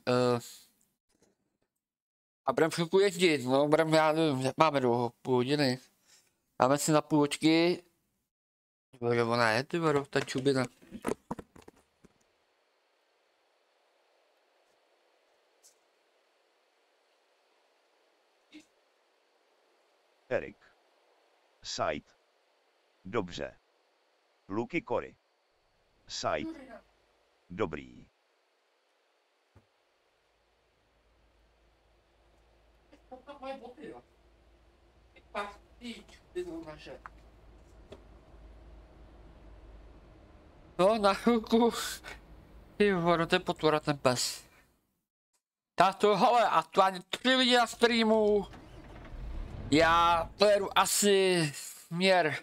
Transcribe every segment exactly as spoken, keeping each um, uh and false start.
Uh, a budeme chvilku jezdit, no, budeme, já nevím, jak máme dlouho, půl hodiny. Dáme si na půlčky. Bože, ona je, ty vado, ta čubina. Erik. Side. Dobře. Luky Cory. Side. Dobrý. No, na chvilku. Ty vado, to je potvora ten pes. Tato, hele, a to ani tři lidi na streamu. Já pojedu asi směr.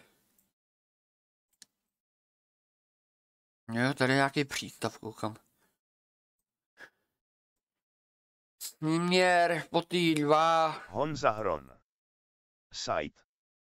Jo, tady je nějaký přístav, koukám. Směr po tý dva. Honza Hron. Side.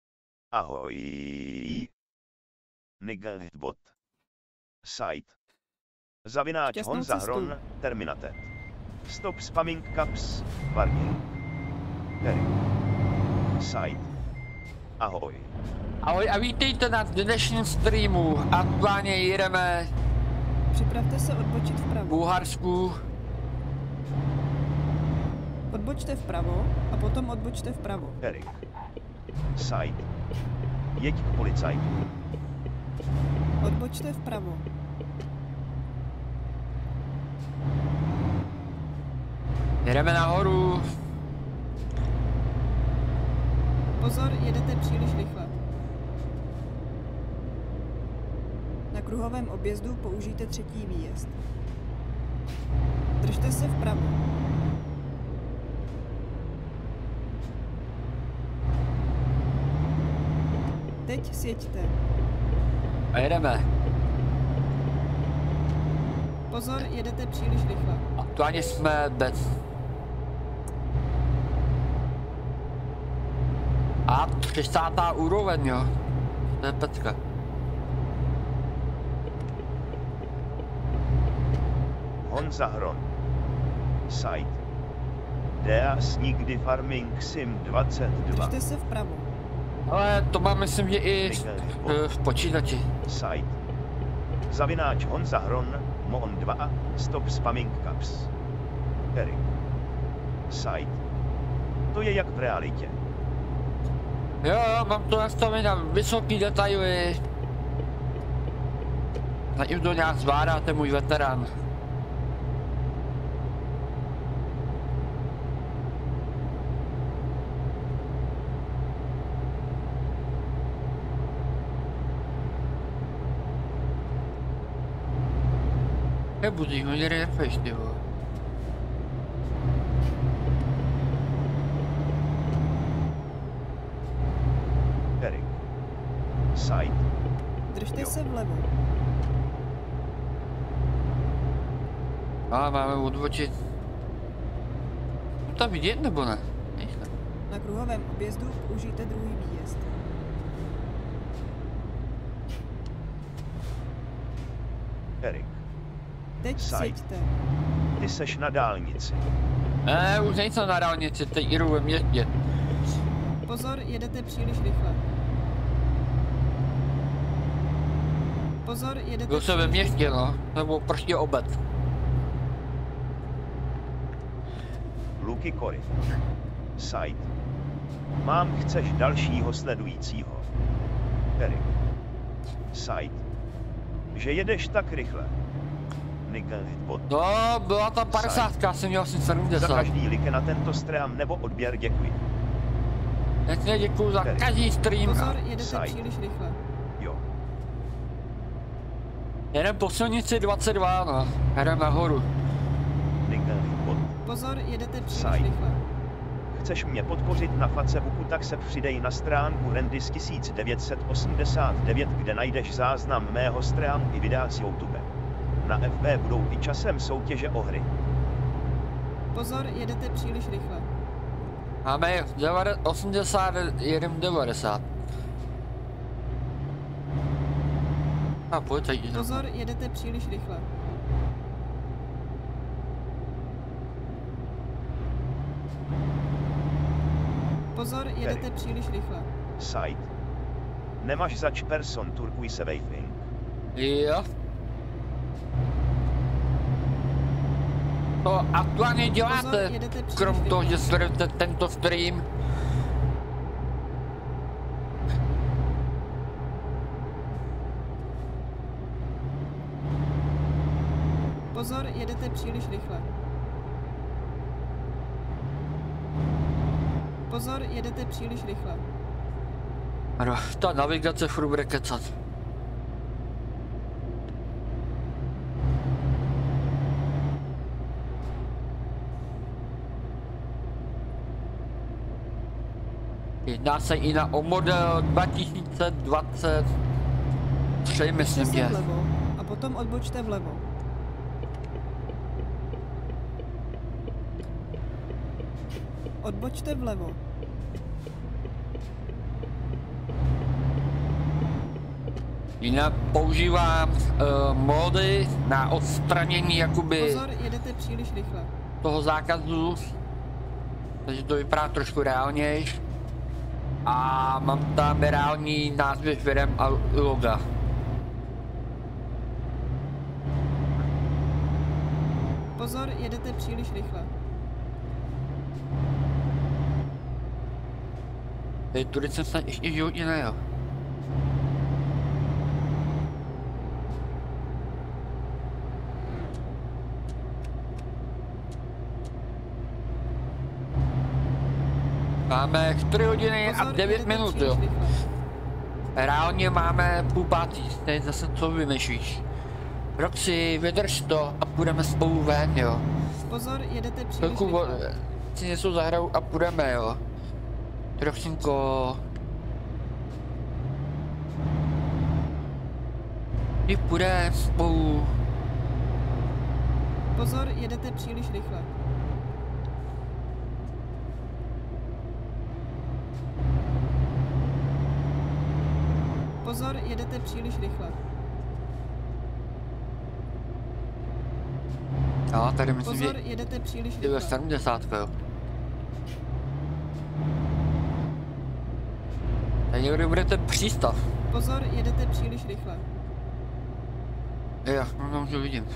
Ahoj. Nigelbot. Side. Zavináč Šťastnou Honza cestu. Hron. Terminated. Stop spamming caps. Varging. Erik. Side. Ahoj. Ahoj a vítejte na dnešním streamu. Aktuálně jedeme Připravte se odbočit v vpravo. Bulharsku. Odbočte vpravo a potom odbočte vpravo. Erik. Side. Jeď k policajtu. Odbočte vpravo. Jedeme nahoru. Pozor, jedete příliš rychle. Na kruhovém objezdu použijte třetí výjezd. Držte se vpravo. Teď sjeďte. A jedeme. Pozor, jedete příliš rychle. Aktuálně jsme bez. A třicátá úroveň, jo. To je pecka. Honza Hron. Side. Dea Snikdy Farming Sim dvacet dva. Držte se vpravo. Ale to mám, myslím, že i v, v počítači. Side. Zavináč Honza Hron. Mon dva. Stop spamming caps. Erik. Side. To je jak v realitě. Jo, jo, mám to nastavené na vysoký detaily. Zatím to nějak zvládá, ten můj veterán. Nebudíš, ho někde nefeš, ty vole. Erik. Side. Držte Jo. se vlevo. A máme odbočit. Tam vidět nebo ne? Nejsem. Na kruhovém objezdu použijte druhý výjezd. Erik. Teď Side. sjeďte. Ty seš na dálnici. Ne, už nejsem na dálnici, teď jdu ve městě. Pozor, jedete příliš rychle. Pozor, jedete Byl jsem ve příliš městě, no. Nebo prostě obec. Luky Cory. Side. Mám, chceš dalšího sledujícího. Erik. Side. Že jedeš tak rychle. Nigelbot. No, byla tam padesátka, jsem měl asi Za sedmdesát. každý like na tento stream nebo odběr děkuji. Jasně, děkuju za každý stream. Pozor, jedete Side. příliš rychle. Jo. Jedem po silnici dvacet dva, no. Jedem nahoru. Nigelbot. Pozor, jedete příliš Side. rychle. Chceš mě podpořit na Facebooku, tak se přidej na stránku Rendis tisíc devět set osmdesát devět, kde najdeš záznam mého streamu i videa z YouTube. Na F B budou i časem soutěže o hry. Pozor, jedete příliš rychle. Máme osmdesát, jedem devadesát. A pojď, jdi. Pozor, jedete příliš rychle. Pozor, jedete příliš rychle. Side. Nemáš zač person turquoise waving. Jo. To aktuálně děláte, Pozor, jedete příliš krom toho, rychle. že sledujete tento stream. Pozor, jedete příliš rychle. Pozor, jedete příliš rychle. Ano, ta navigace furt bude kecat. Jedná se i na o model dva tisíce dvacet tři, myslím, Přesně že. vlevo a potom odbočte vlevo. Odbočte vlevo. Jinak používám uh, módy na odstranění jakoby Pozor, jedete příliš rychle. toho zákazu, takže to vypadá trošku reálnější. A mám tam reální názvy firem a loga. Pozor, jedete příliš rychle. Tady tudy jsem snad ještě v životě nejel. Máme čtyři hodiny a Pozor, devět jedete minut, příliš jo. rychle. Reálně máme půl pátý, teď zase co vymýšlíš. Roxy, vydrž to a půjdeme spolu ven, jo. Pozor, jedete příliš Chvilku vo- rychle. si něco zahraju a půjdeme, jo. Roxinko. My půjdeme spolu. Pozor, jedete příliš rychle. Pozor, jedete příliš rychle. Jo, tady myslím, Pozor, že jedete příliš je ve rychle. sedmdesát, jo. Tady někdy budete přístav. Pozor, jedete příliš rychle. Jo, no to můžu vidím.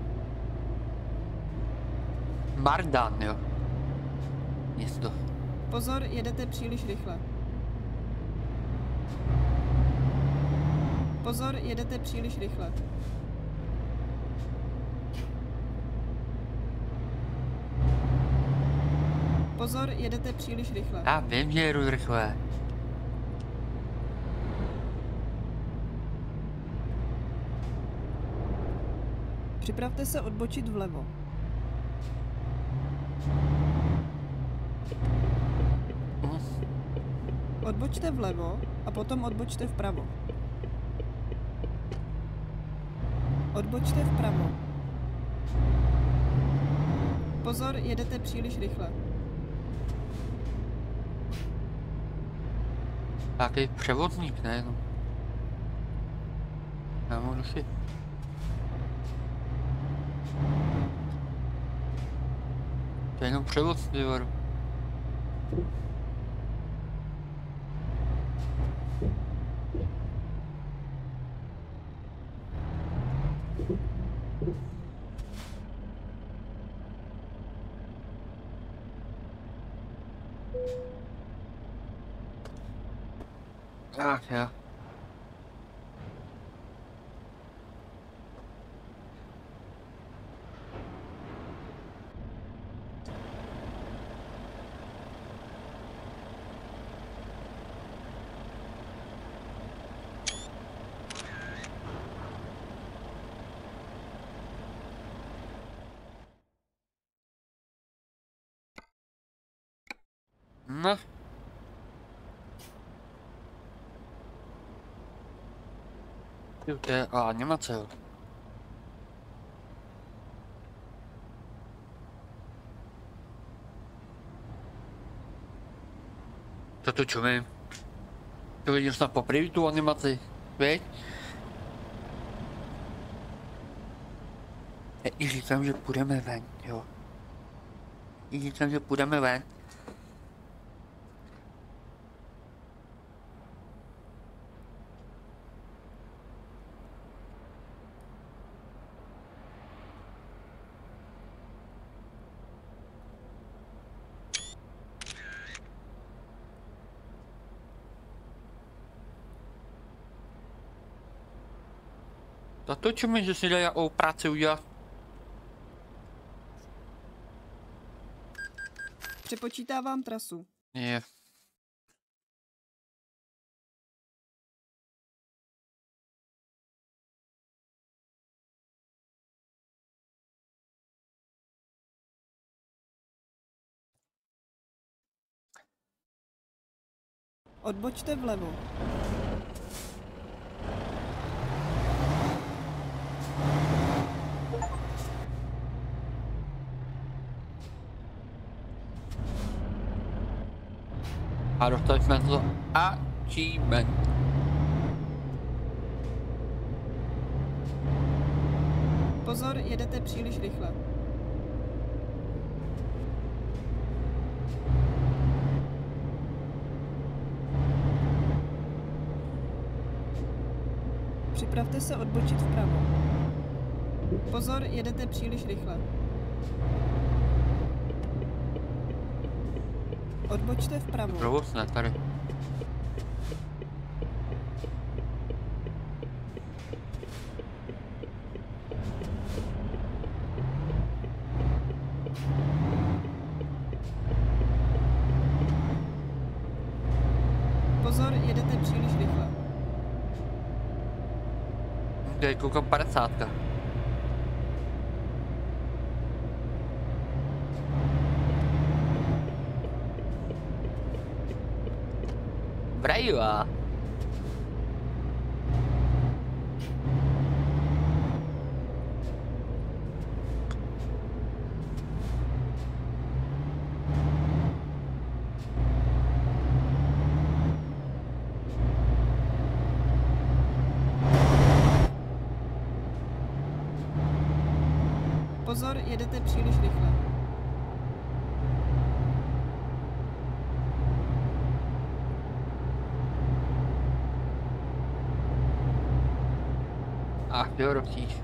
Mardan, jo. Město. Pozor, jedete příliš rychle. Pozor, jedete příliš rychle. Pozor, jedete příliš rychle. Já vím, že jedu rychle. Připravte se odbočit vlevo. Hm. Odbočte vlevo a potom odbočte vpravo. Odbočte vpravo. Pozor, jedete příliš rychle. Takový převodník, ne? No. Já můžu si. To je jenom převod z vývoru. Ach jo. No. Jo, to je a, animace, jo. To tu čumím. To vidím snad poprvé tu animaci, veď? Já i říkám, že půjdeme ven, jo. I říkám, že půjdeme ven. To točí mi, že si dají o práci udělat. Přepočítávám trasu. Je. Odbočte vlevo. A dostali jsme to achievement. Pozor, jedete příliš rychle. Připravte se odbočit vpravo. Pozor, jedete příliš rychle. Odbočte vpravo. Provoz ne, tady. Pozor, jedete příliš rychle. Tady koukám padesátka. Brajva. Pozor, jedete příliš rychle. Ach, jo, ročíš.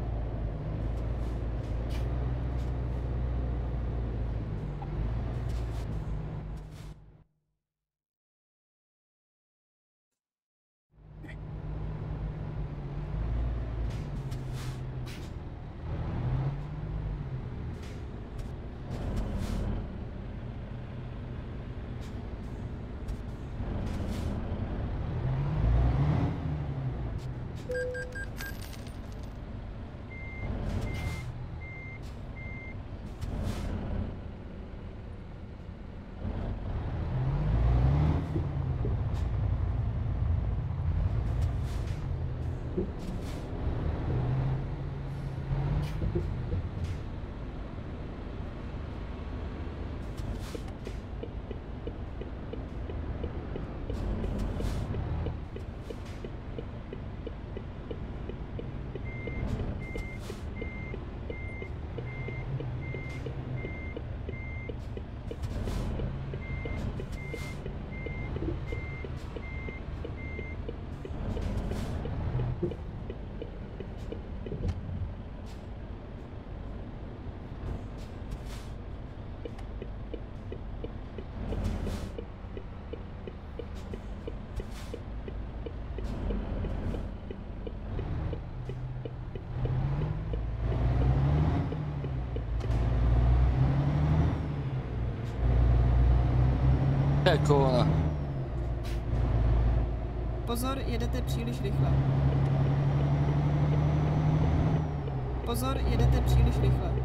Jako Pozor, jedete příliš rychle. Pozor, jedete příliš rychle.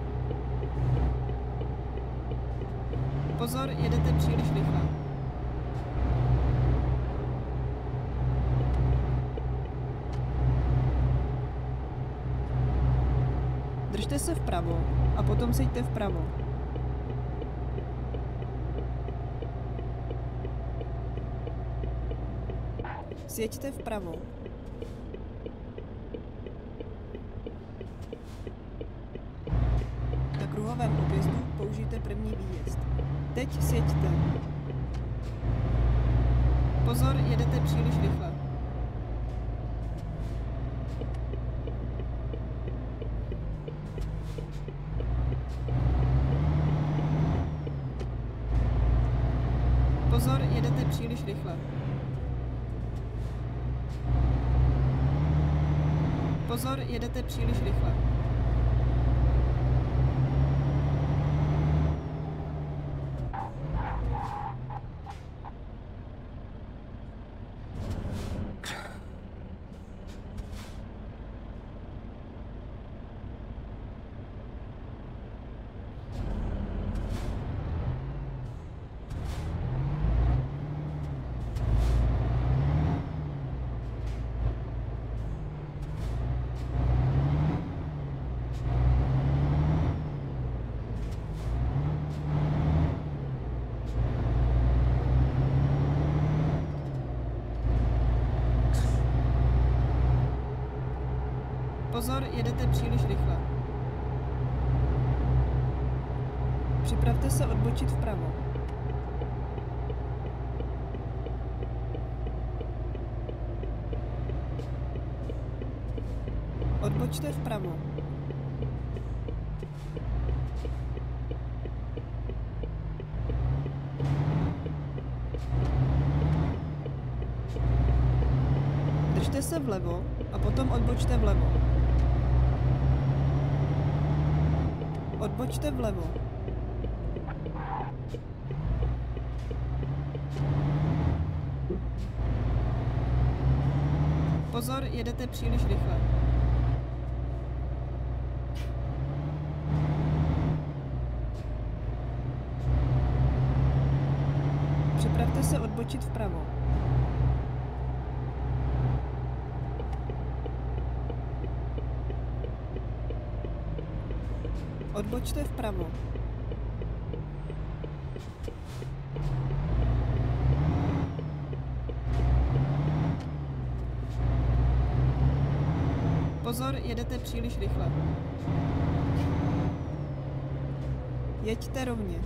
Pozor, jedete příliš rychle. Držte se vpravo a potom sejďte vpravo. Sjeďte vpravo. Na kruhovém objezdu použijte první výjezd. Teď sjeďte. Pozor, jedete příliš rychle. Pozor, jedete příliš rychle. Pozor, jedete příliš rychle. Pozor, jedete příliš rychle. Připravte se odbočit vpravo. Odbočte vpravo. Držte se vlevo a potom odbočte vlevo. Odbočte vlevo. Pozor, jedete příliš rychle. Připravte se odbočit vpravo. Odbočte vpravo. Pozor, jedete příliš rychle. Jeďte rovně.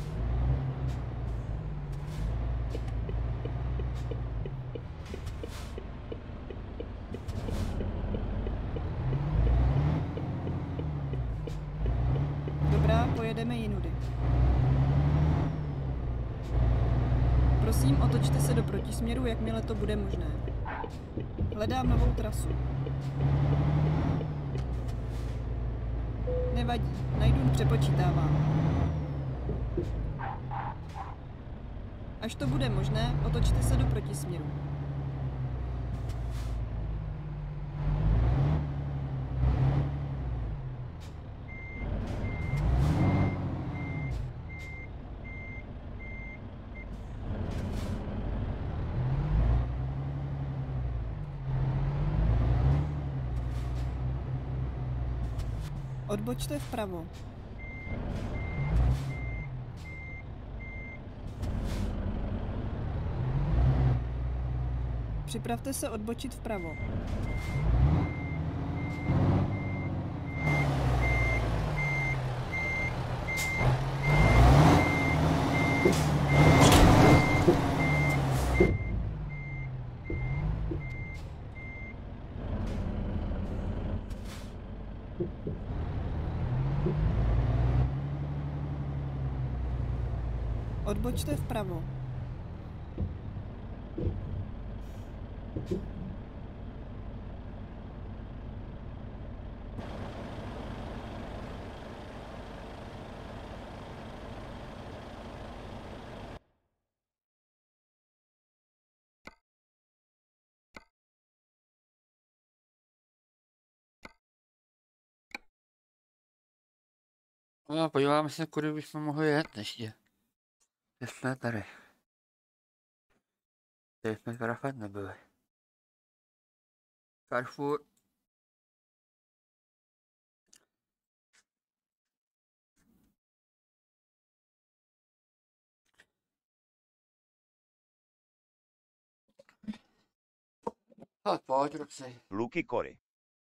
Dobrá, pojedeme jinudy. Prosím, otočte se do protisměru, jakmile to bude možné. Hledám novou trasu. Nevadí, najdu, přepočítávám. Až to bude možné, otočte se do protisměru. Odbočte vpravo. Připravte se odbočit vpravo. Odbočte vpravo. No, podíváme se, kudy bychom mohli jet ještě. Jsme tady. Tady jsme teda fakt nebyli. Carrefour. Ale pojď, ruci. Luky Kory.